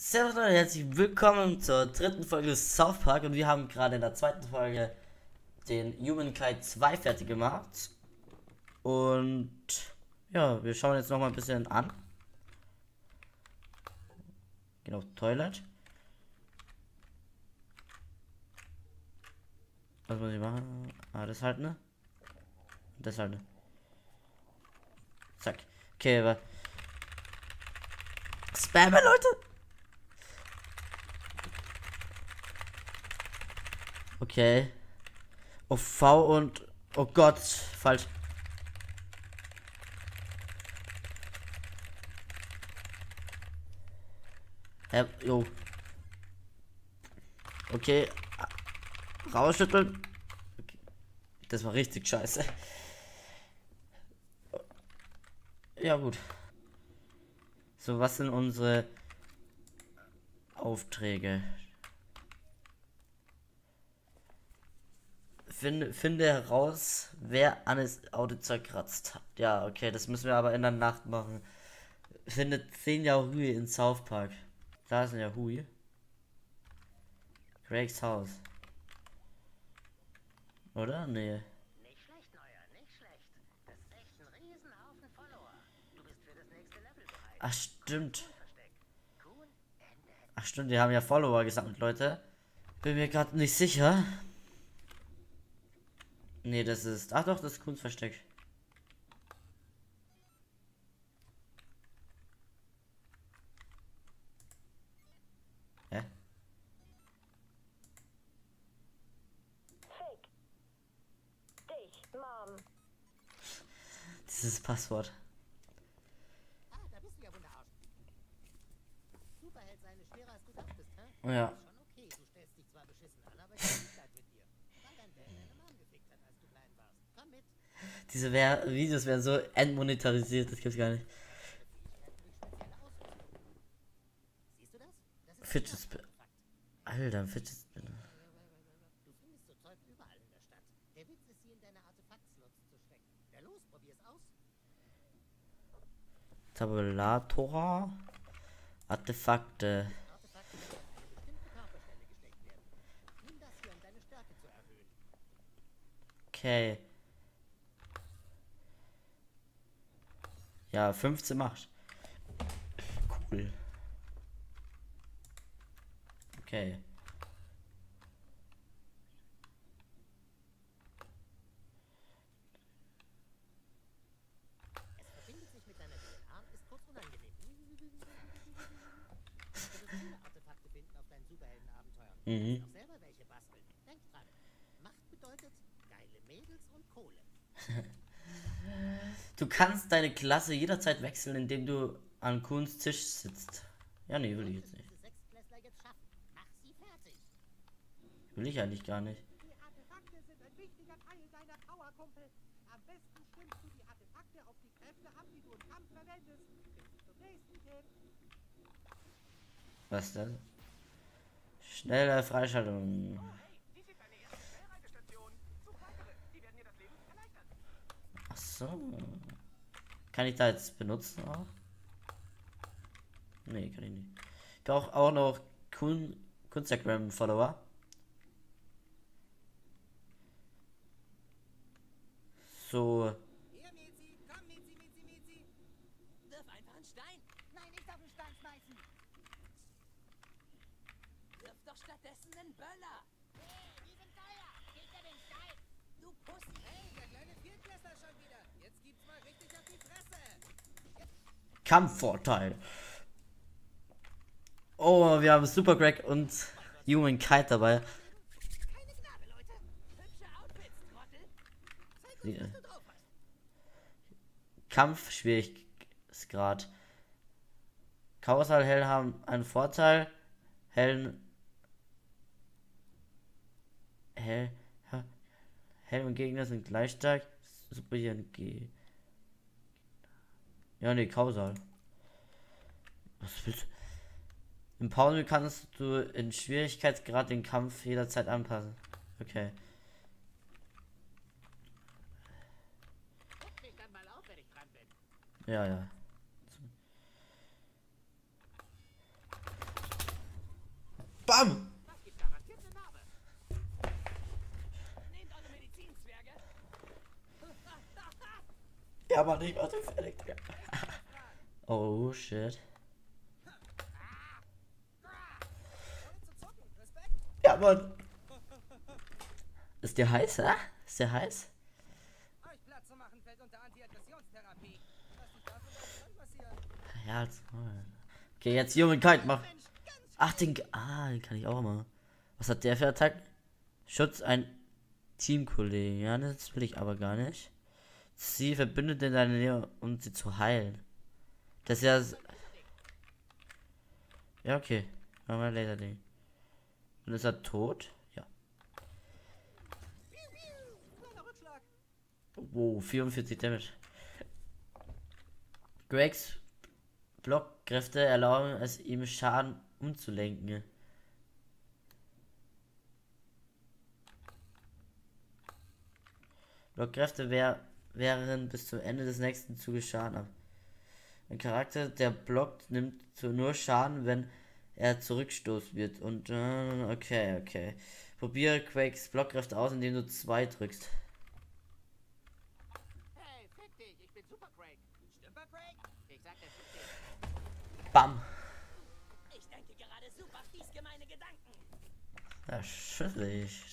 Servus Leute, herzlich willkommen zur dritten Folge des South Park und wir haben gerade in der zweiten Folge den Humankind 2 fertig gemacht. Und ja, wir schauen jetzt noch mal ein bisschen an. Gehen auf Toilette. Was muss ich machen? Ah, das halt, ne? Das halt, ne? Zack. Okay, aber Spammer, Leute! Okay. Auf V und... Oh Gott, falsch. Jo. Okay. Rausschütteln. Okay. Das war richtig scheiße. Ja, gut. So, was sind unsere Aufträge? Finde heraus, wer Annes Auto zerkratzt hat. Ja, okay, das müssen wir aber in der Nacht machen. Finde 10 Yahui in South Park. Da ist ein Yahui. Craigs Haus. Oder? Nee. Nicht schlecht, Neuer, nicht schlecht. Das ist echt ein Riesenhaufen Follower. Du bist für das nächste Level bereit. Ach, stimmt. Versteck. Cool, Ende. Ach, stimmt, die haben ja Follower gesammelt, Leute. Bin mir gerade nicht sicher. Nee, das ist... Ach doch, das ist Kunstversteck. Hä? Fake. Dich, Mom. Dieses Passwort. Ah, da bist du ja wunderarsch. Superheld seine schwerer als du dachtest, hä? Ja. Schon okay, du stellst dich zwar beschissen an, aber ich bin Mitleid mit dir. Weil dein Dad deine Mom gefickt hat, als du klein warst. Komm mit. Diese Videos werden so entmonetarisiert, das gibt's gar nicht. Siehst du das? Das ist Fidget Spinner. Alter, Fidget Spinner. Du findest so Zeug überall in der Stadt. Der Witz ist, sie in deine Artefakt-Slots zu stecken. Ja los, probier's aus. Tabulator. Artefakte. Artefakte müssen an eine bestimmte Körperstelle gesteckt werden. Nimm das hier, um deine Stärke zu erhöhen. Okay. Ja, 15 macht. Cool. Okay. Es verbindet sich mit deiner DNA und ist kurz unangenehm. Du wirst viele Artefakte finden auf deinen Superheldenabenteuern. Du kannst auch selber welche basteln. Denk dran. Macht bedeutet geile Mädels und Kohle. Du kannst deine Klasse jederzeit wechseln, indem du an Kuhns Tisch sitzt. Ja, nee, will ich jetzt nicht. Diese Sechsklässler jetzt schaffen. Mach sie fertig. Will ich eigentlich gar nicht. Die Artefakte sind ein wichtiger Teil deiner Power-Kumpel. Am besten stimmst du die Artefakte auf die Kräfte ab, die du im Kampf verwendest. Bis zum nächsten Tipp. Was denn? Schnelle Freischaltung. Dies ist deine erste Schnellreisestation. Such weitere. Die werden dir das Leben erleichtern. Ach so. Kann ich da jetzt benutzen auch? Nee, kann ich nicht. Ich brauche auch noch Kunstagram-Follower. So. Hier, Mizi. Komm, Mizi. Wirf einfach einen Stein. Nein, nicht auf den Stein schmeißen. Wirf doch stattdessen einen Böller. Hey, die sind teuer. Gib dir den Stein. Du Pussy. Hey, der kleine Viertklässler schon wieder. Jetzt gibt's mal richtig auf die Fresse. Kampfvorteil. Oh, wir haben Super Greg und Humankind dabei. Keine Gnade, Leute. Hübsche Outfits, Trottel. Zeig uns, was du drauf hast. Kampfschwierigkeitsgrad. Kausal Helden haben einen Vorteil. Helden und Gegner sind gleich stark. Super hier G. Ja, nee, Kausal. Was willst du? Im Pause kannst du in Schwierigkeitsgrad den Kampf jederzeit anpassen. Okay. Guck mich dann mal auf, wenn ich dran bin. Ja, ja. Bam! Das gibt garantiert eine Narbe. Nehmt eure Medizinzwerge. Ja, Mann, ich war so fertig, Digga. Oh, shit. Ja, Mann. Ist der heiß, hä? Ist der heiß? Euch Platz zu machen fällt unter Antiaggressionstherapie. Was nicht da so kann passieren. Ja, okay, jetzt Humankind mach. Ach, den kann ich auch mal. Was hat der für Attacken? Schutz ein Teamkollegen. Ja, das will ich aber gar nicht. Sie verbindet in deine Nähe, um sie zu heilen. Das ist ja. Ja, okay. Machen wir ein Laserding. Und ist er tot? Ja. Kleiner Rückschlag. Wow, 44 Damage. Gregs Blockkräfte erlauben es ihm Schaden umzulenken. Blockkräfte wären bis zum Ende des nächsten Zuges Schaden ab. Ein Charakter, der blockt, nimmt nur Schaden, wenn er zurückstoßen wird. Und okay. Probiere Quakes Blockkräfte aus, indem du 2 drückst. Hey, fick dich, ich bin Super Craig. Stümper, Craig? Ich sag dir, fick dich. Bam! Ich denke gerade super fies gemeine Gedanken. Ja, schüsselig.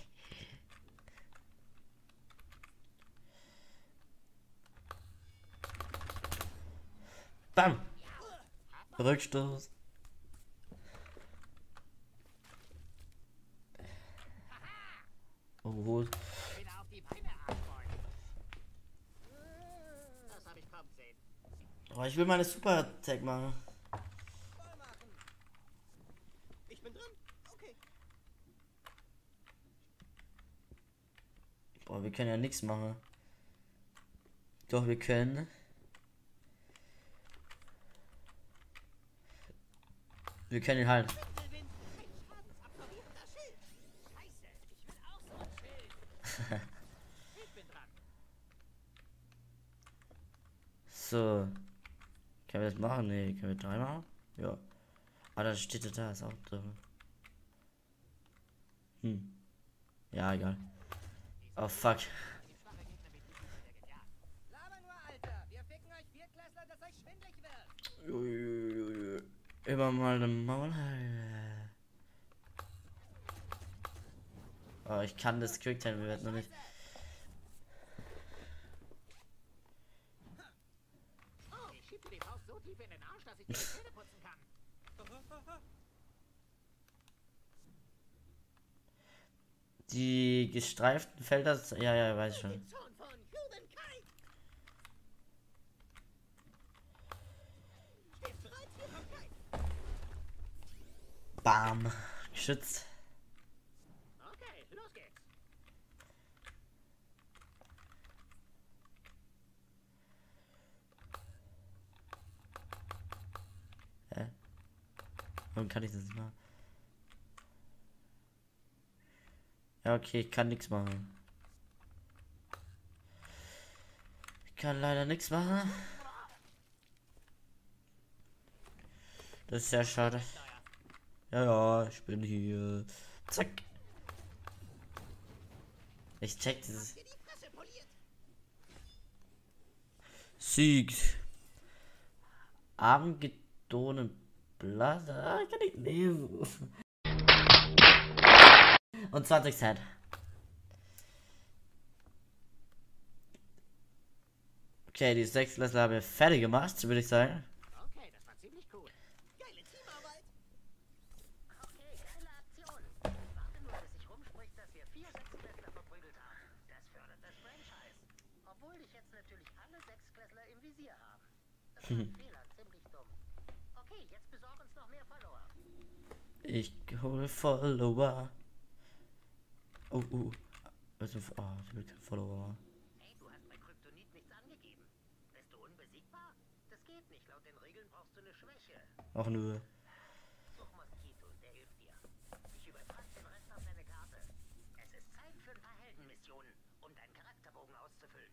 Bam! Rückstoß. Oh, Wieder auf die Beine, Arschboy. Das habe ich kommen sehen. oh, ich will meine Super Attack machen. Voll machen. Ich bin drin. Okay. Boah, wir können ja nichts machen. Doch, wir können. Wir können ihn halten. Winkelwind, ein schadensabsorbierender Schild. Scheiße, ich will auch so ein Schild. Ich bin dran. So. Können wir das machen? Nee, können wir 3 machen? Ja. Ah, da steht er da, ist auch drin. Ja, egal. Oh, fuck. Laber nur, Alter. Wir ficken euch Viertklässler, dass euch schwindelig wird. Immer mal eine Maul. Oh, ich kann das Quicktime wird noch nicht. Ich schieb dir die Faust so tief in den Arsch, dass ich die Zähne putzen kann. Die gestreiften Felder. Ja, weiß ich schon. Zorn von Humankind. Steht bereit, Humankind. Bam. Geschützt. Okay, los geht's. Warum kann ich das nicht machen? Ja, okay, ich kann nichts machen. Ich kann leider nichts machen. Das ist sehr schade. Ja, ich bin hier. Zack. Ich check dieses. Dir die Fresse poliert. Sieg. Armagedonenblatt. Ah, ich kann nicht lesen. Und 20 Cent. Okay, die 6 Klässler haben wir fertig gemacht, würde ich sagen. Okay, das war ziemlich cool. Geile Teamarbeit. Okay, geile Aktion. Warte nur, bis sich rumspricht, dass wir 4 Sechsklässler verprügelt haben. Das fördert das Franchise. Obwohl dich jetzt natürlich alle Sechsklässler im Visier haben. Das war ein Fehler, ziemlich dumm. Okay, jetzt besorg uns noch mehr Follower. Ich hole Follower. Also, ich will kein Follower. Hey, du hast bei Kryptonit nichts angegeben. Bist du unbesiegbar? Das geht nicht. Laut den Regeln brauchst du eine Schwäche. Auch nur. Such Moskito, der hilft dir. Ich übertrage den Rest auf deine Karte. Es ist Zeit für ein paar Heldenmissionen, um deinen Charakterbogen auszufüllen.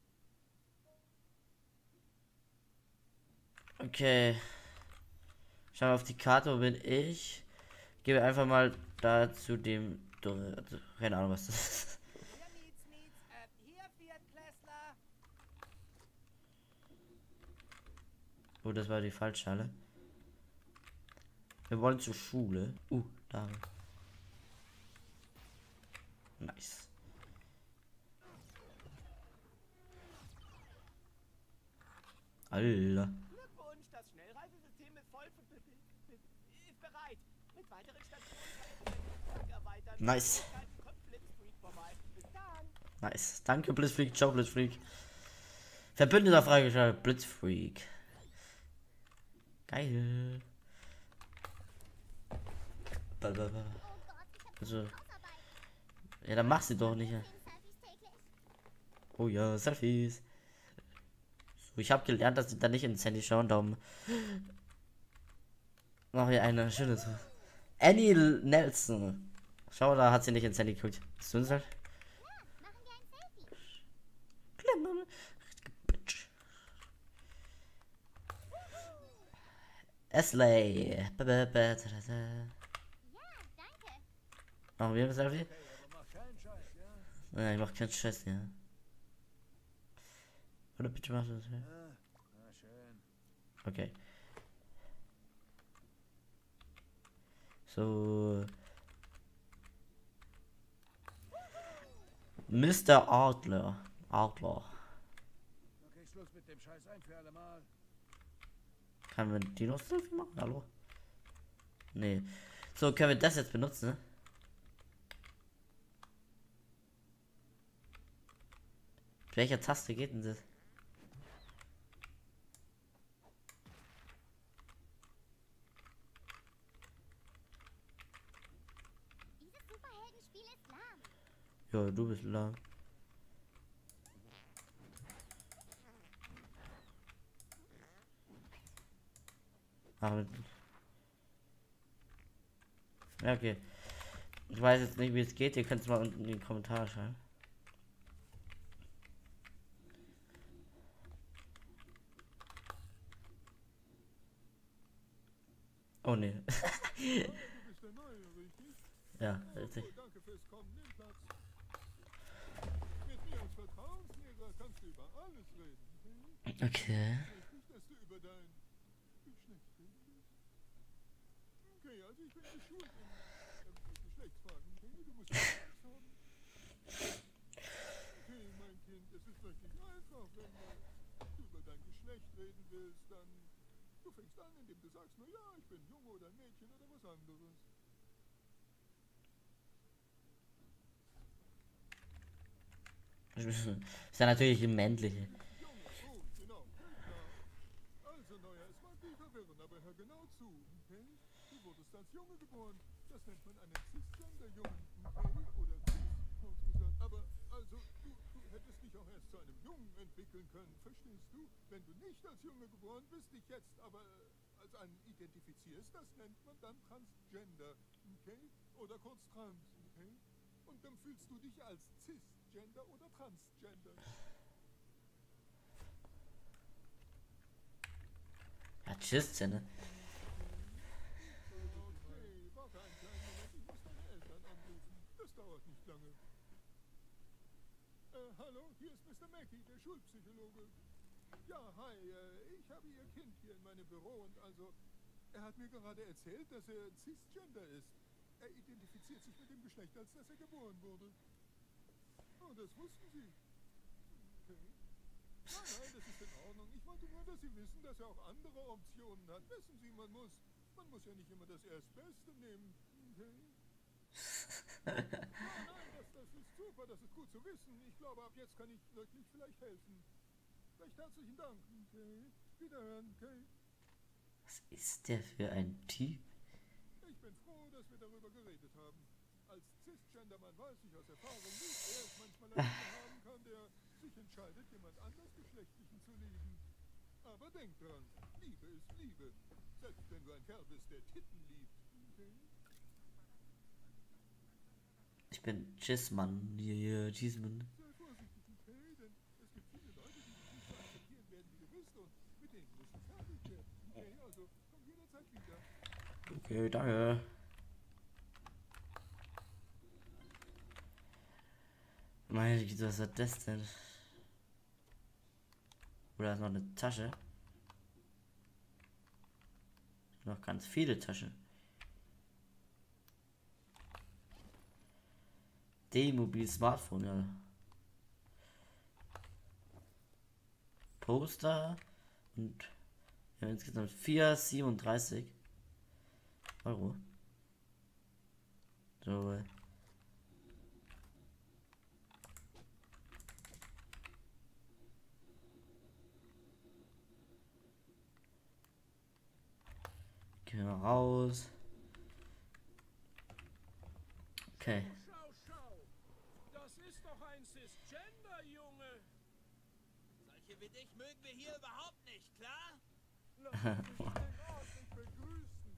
Okay. Schau mal auf die Karte, wo bin ich? Gebe einfach mal da zu dem. Keine Ahnung, was das ist. Hier, hier, Viertklässler. Oh, das war die Fallschale. Wir wollen zur Schule. Da. Nice. Alter. Glückwunsch, das Schnellreisesystem ist ist bereit. Mit weiteren Stationen kann ich den Netzwerk erweitern. Nice. Kommt Blitzkrieg vorbei. Bis dann. Nice. Danke, Blitzfreak. Ciao, Blitzfreak. Verbündeter freigeschaltet. Blitzfreak. Geil. Also. Ja, dann mach sie doch nicht. Oh ja, Selfies. So, ich habe gelernt, dass sie da nicht ins Handy schauen, darum machen wir eine schöne. Annie Nelson. Schau, da hat sie nicht ins Handy geguckt. Was tun sie halt? Esley. Machen wir ein Selfie? Nein, ich mach keinen Scheiß, ja. Oder bitte mach das, ja. Okay. So. Mr. Outlaw. Okay, Schluss mit dem Scheiß ein für alle Mal. Kann man Dino-Selfie machen? Hallo? Nee. So, können wir das jetzt benutzen, ne? Mit welcher Taste geht denn das? Dieses Superheldenspiel ist lahm. Ja, du bist lahm. Aber ja, okay. Ich weiß jetzt nicht, wie es geht. Ihr könnt es mal unten in die Kommentare schreiben. Oh ne. Ja, richtig. Danke fürs Kommen, nimm Platz. Mit mir als Vertrauenslehrer kannst du über alles reden. Okay. Nicht, dass du über dein Geschlecht redest. Okay, also ich bin geschult in Geschlechtsfragen. Okay, du musst Angst haben. Okay, mein Kind, es ist wirklich einfach, wenn du über dein Geschlecht reden willst, dann du fängst an, indem du sagst, na ja, ich bin Junge oder ein Mädchen oder was anderes. Ist ja natürlich ein männliche. Junge, oh, genau, klar. Also, naja, es mag dich verwirren, aber hör genau zu, okay? Du wurdest als Junge geboren. Das nennt man einen Cisgender-Jungen, okay? Oder Cis, kurz gesagt. Aber, also, du hättest dich auch erst zu einem Jungen entwickeln können, verstehst du? Wenn du nicht als Junge geboren bist, dich jetzt aber als einen identifizierst, das nennt man dann Transgender, okay? Oder kurz Trans, okay? Und dann fühlst du dich als Cisgender oder Transgender. Ja, tschüss, ne? Okay, warte einen kleinen Moment, ich muss deine Eltern anrufen. Das dauert nicht lange. Hallo, hier ist Mr. Mackey, der Schulpsychologe. Ja, hi, ich habe Ihr Kind hier in meinem Büro und also, er hat mir gerade erzählt, dass er Cisgender ist. Er identifiziert sich mit dem Geschlecht, als dass er geboren wurde. Oh, das wussten Sie. Okay. Nein, das ist in Ordnung. Ich wollte nur, dass Sie wissen, dass er auch andere Optionen hat. Wissen Sie, man muss ja nicht immer das Erstbeste nehmen. Okay. Nein, das ist super, das ist gut zu wissen. Ich glaube, ab jetzt kann ich wirklich vielleicht helfen. Recht herzlichen Dank. Okay. Wiederhören, okay. Was ist der für ein Typ? Ich bin froh, dass wir darüber geredet haben. Als Cisgender-Mann weiß ich aus Erfahrung, wie schwer es manchmal einen haben kann, der sich entscheidet, jemand anders Geschlechtlichen zu lieben. Aber denk dran, Liebe ist Liebe. Selbst wenn du ein Kerl bist, der Titten liebt. Okay? Ich bin Tschissmann. Ja, Tschissmann. Sei vorsichtig, okay? Denn es gibt viele Leute, die dich nicht so akzeptieren werden, wie du bist und mit denen muss es fertig werden. Okay, also komm jederzeit bald wieder. Okay, danke. Meine Güte, was ist das denn? Oder ist noch eine Tasche? Noch ganz viele Taschen. D-Mobil Smartphone, ja. Poster und ja, insgesamt 4,37 Euro. So. Gehen wir raus. Okay. Schau, schau. Das ist doch ein Cisgender-Junge. Solche wie dich mögen wir hier überhaupt nicht, klar? Lass mich den ordentlich begrüßen.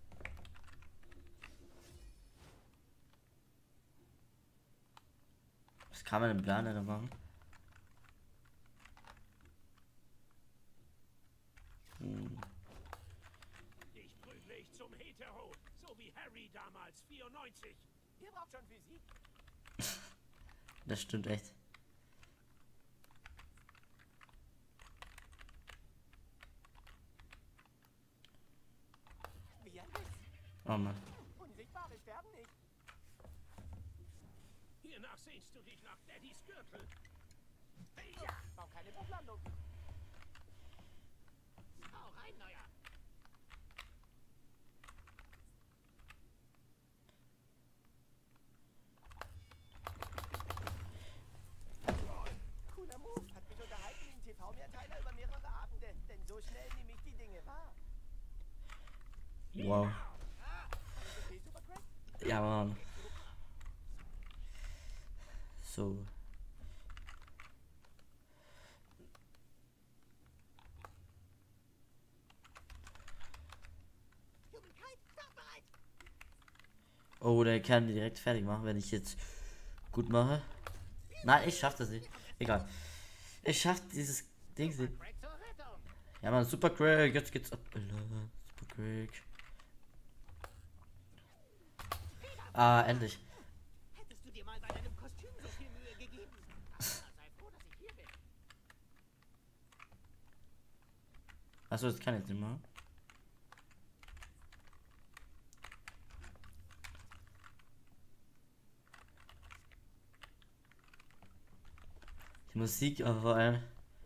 Was kann man im Plan denn machen? Dich prügle ich zum Hetero, so wie Harry damals, 94. Ihr braucht schon Physik. Das stimmt echt. Wie ein Witz. Oh Mann. Unsichtbare sterben nicht. Hiernach sehnst du dich nach Daddys Gürtel. Ja, braucht keine Bruchlandung. Hau rein, Neuer. Cooler Move. Hat mich unterhalten wie ein TV-Mehrteiler über mehrere Abende. Denn so schnell nehme ich die Dinge wahr. Wow. Alles okay, Super Crack? Ja, Mann. So. Jugendkeit, startbereit. Oh, der kann direkt fertig machen, wenn ich jetzt gut mache. Nein, ich schaff das nicht. Egal. Ich schaff dieses Ding nicht. Crack zur Rettung. Ja, Mann, Super Craig, jetzt geht's ab. Super Craig. Ah, endlich. Hättest du dir mal bei deinem Kostüm so viel Mühe gegeben? Aber sei froh, dass ich hier bin. Achso, das kann ich jetzt nicht machen. Die Musik, aber vor allem.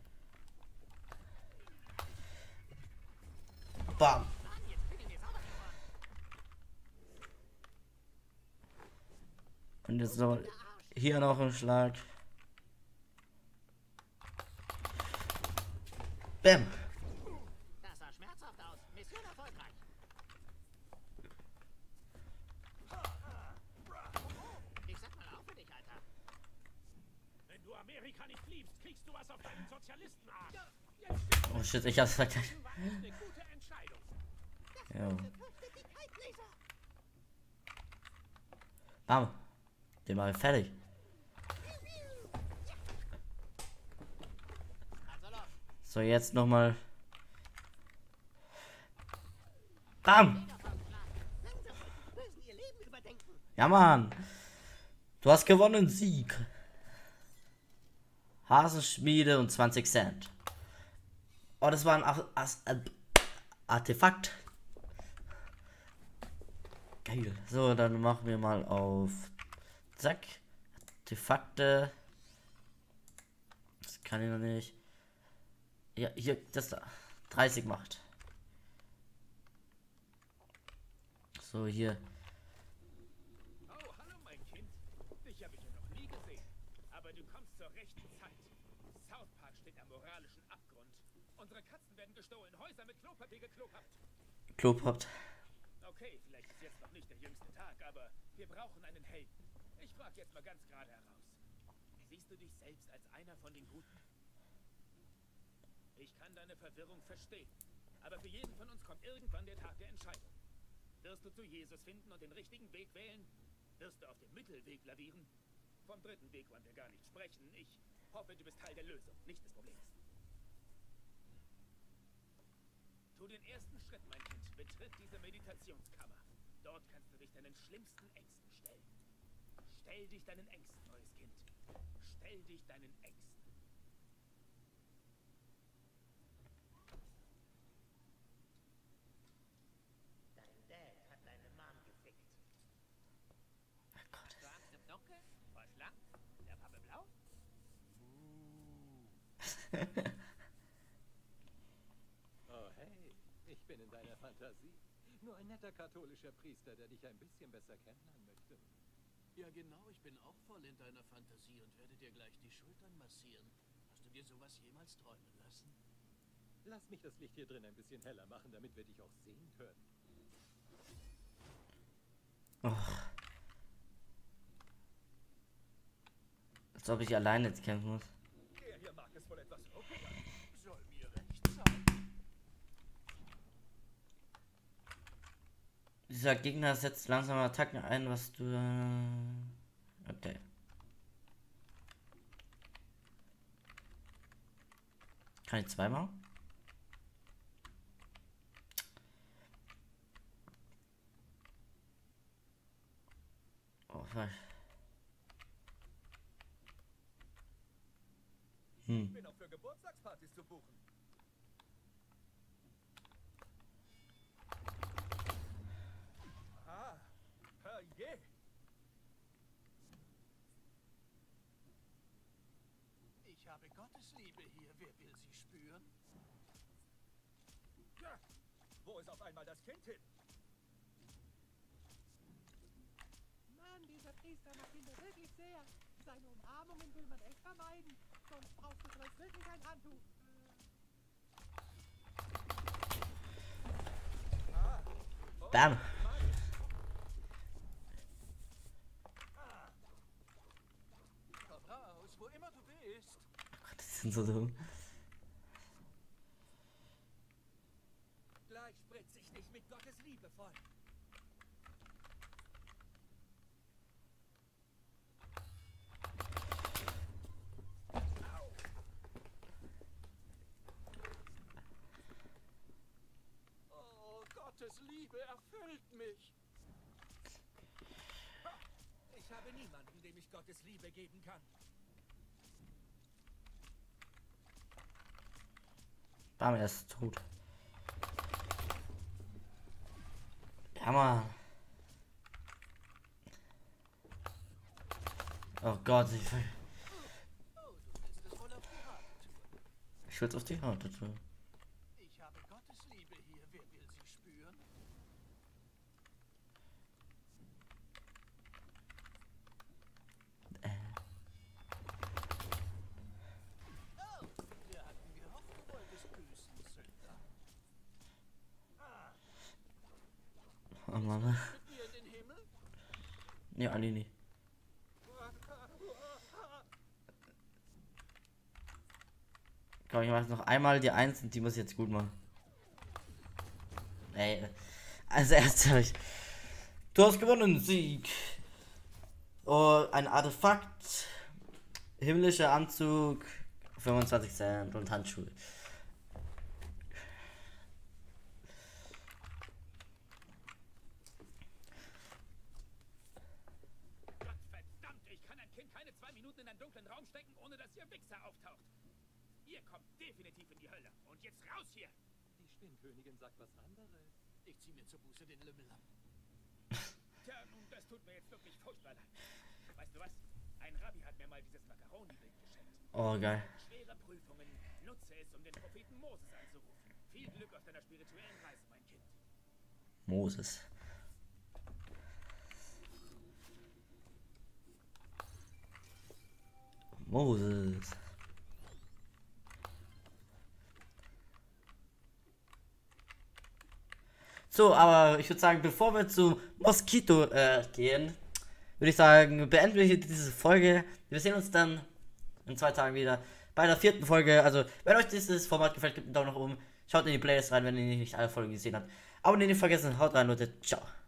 Bam! Mann, jetzt bin ich mir sauber geworden. Und jetzt noch hier noch ein Schlag. Bam! Das sah schmerzhaft aus. Mission erfolgreich. Ich sag mal auf für dich, Alter. Wenn du Amerika nicht liebst, kriegst du was auf deinen Sozialistenarsch. Oh shit, ich hab's verkackt. War echt eine gute Entscheidung. Ja. Befürchtet die Kaltleser. Bam! Den mach ich fertig. Also los. So, jetzt nochmal. Bam! Langsam sollten die Bösen ihr Leben überdenken. Ja, Mann! Du hast gewonnen, Sieg! Hasenschmiede und 20 Cent. Oh, das war ein Artefakt. Geil. So, dann machen wir mal auf. Zack. Artefakte. Das kann ich noch nicht. Ja, hier, das da. 30 macht. So, hier. Oh, hallo mein Kind. Dich habe ich ja noch nie gesehen. Aber du kommst zur rechten Zeit. South Park steht am moralischen Abgrund. Unsere Katzen werden gestohlen, Häuser mit Klopapier gekloppt. Klopappt. Okay, vielleicht ist jetzt noch nicht der jüngste Tag, aber wir brauchen einen Helden. Ich frage jetzt mal ganz gerade heraus. Siehst du dich selbst als einer von den Guten? Ich kann deine Verwirrung verstehen. Aber für jeden von uns kommt irgendwann der Tag der Entscheidung. Wirst du zu Jesus finden und den richtigen Weg wählen? Wirst du auf dem Mittelweg lavieren? Vom dritten Weg wollen wir gar nicht sprechen. Ich hoffe, du bist Teil der Lösung, nicht des Problems. Tu den ersten Schritt, mein Kind. Betritt diese Meditationskammer. Dort kannst du dich deinen schlimmsten Ängsten stellen. Stell dich deinen Ängsten, neues Kind. Stell dich deinen Ängsten. Dein Dad hat deine Mom gefickt. Du Angst im Dunkeln? Vor Schlangen? Der Farbe blau? Oh hey, ich bin in deiner Fantasie. Nur ein netter katholischer Priester, der dich ein bisschen besser kennenlernen möchte. Ja genau, ich bin auch voll in deiner Fantasie und werde dir gleich die Schultern massieren. Hast du dir sowas jemals träumen lassen? Lass mich das Licht hier drin ein bisschen heller machen, damit wir dich auch sehen können. Och. Als ob ich alleine jetzt kämpfen muss. Der hier mag es wohl etwas ruckig. Soll mir recht sein. Dieser Gegner setzt langsame Attacken ein, was du... Okay. Kann ich zweimal? Oh, falsch. Ich bin auch für Geburtstagspartys zu buchen. Ah, herrje. Ich habe Gottes Liebe hier. Wer will sie spüren? Ja, wo ist auf einmal das Kind hin? Mann, dieser Priester mag Kinder wirklich sehr. Seine Umarmungen will man echt vermeiden. Sonst brauchst du vielleicht wirklich ein Handtuch. Bam. Komm raus, wo immer du bist. Die sind so dumm. Gleich spritze ich dich mit Gottes Liebe voll. Oh, Gottes Liebe erfüllt mich. Ich habe niemanden, dem ich Gottes Liebe geben kann. Bam, er ist tot. Ja, Mann. Oh Gott, Oh, du willst es wohl auf die harte Tour. ich will auf die Haut tun. Ich habe Gottes Liebe hier. Wer will sie spüren? Oh, wir hatten gehofft, du wolltest büßen, Sünder. Oh Mann. Mit mir in den Himmel? Ja, Ali nicht. Komm, ich mach noch einmal die 1 und die muss ich jetzt gut machen. Ey, also ernsthaft. Du hast gewonnen, Sieg. Oh, ein Artefakt. Himmlischer Anzug. 25 Cent und Handschuhe. Gottverdammt, ich kann ein Kind keine 2 Minuten in einen dunklen Raum stecken, ohne dass ihr Wichser auftaucht. Ihr kommt definitiv in die Hölle. Und jetzt raus hier! Die Spinnkönigin sagt was anderes. Ich zieh mir zur Buße den Lümmel ab. Tja, das tut mir jetzt wirklich furchtbar leid. Weißt du was? Ein Rabbi hat mir mal dieses Macaroni-Bild geschenkt. Oh, geil. Schwere Prüfungen. Nutze es, um den Propheten Moses anzurufen. Viel Glück auf deiner spirituellen Reise, mein Kind. Moses. Moses. So, aber ich würde sagen, bevor wir zu Mosquito gehen, würde ich sagen, beenden wir hier diese Folge. Wir sehen uns dann in 2 Tagen wieder bei der 4. Folge. Also, wenn euch dieses Format gefällt, gebt einen Daumen nach oben. Schaut in die Playlist rein, wenn ihr nicht alle Folgen gesehen habt. Abonnieren nicht vergessen. Haut rein, Leute. Ciao.